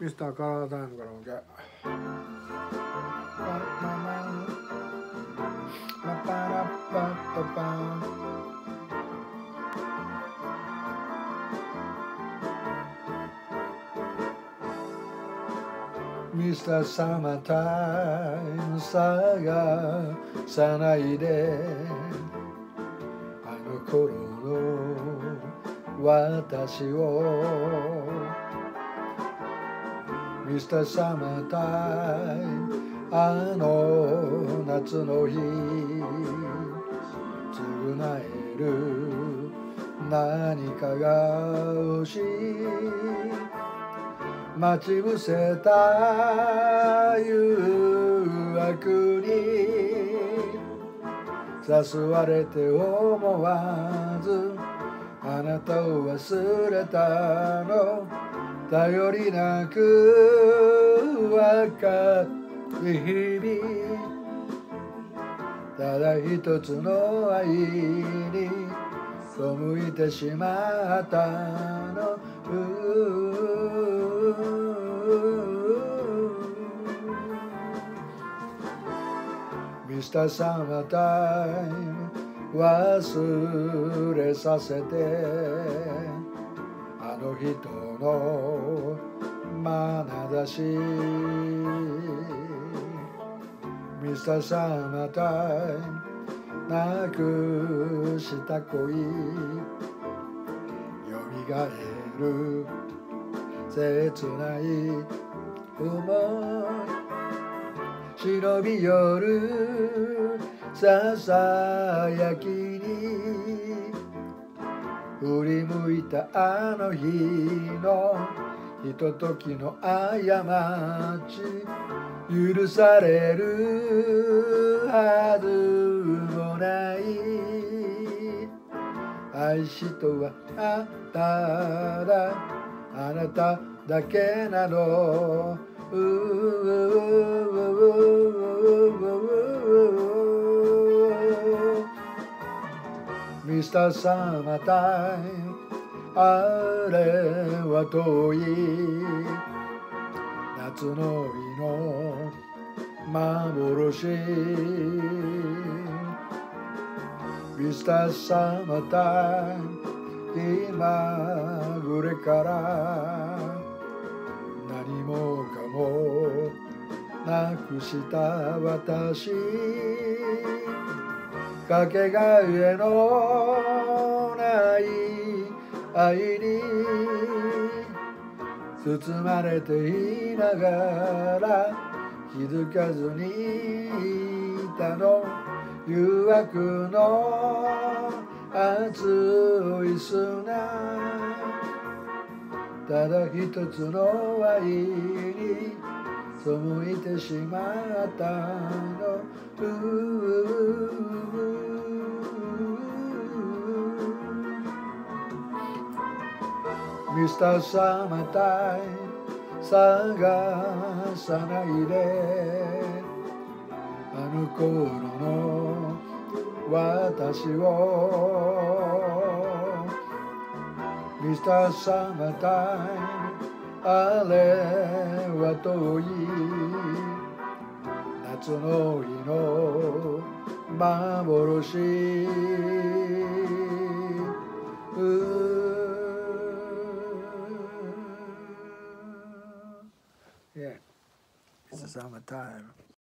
ミスターカラータイムから OK。ミスターサマータイム探さないで、あの頃の私を。ミスターサマータイム、あの夏の日償える何かが欲しい。待ち伏せた誘惑に誘われて思わずあなたを忘れたの。頼りなく若い日々、ただ一つの愛に背いてしまったの。ミスターサマータイム忘れさせて、あの人の眼差し。ミスターサマータイム、なくした恋よみがえる切ない思い。忍び寄るささやきに振り向いたあの日のひとときの過ち、許されるはずもない。愛しとはただあなただけなの。ミスターサマータイム、あれは遠い夏の日の幻。ミスターサマータイム、今暮れから何もかもなくした私、かけがえのない愛に包まれていながら気づかずにいたの。誘惑の熱い砂、ただ一つの愛に背いてしまったの。ミスターサマータイム探さないで、あの頃の私を。ミスターサマータイム、あれは遠い夏の日の幻。Yeah, it's the summertime.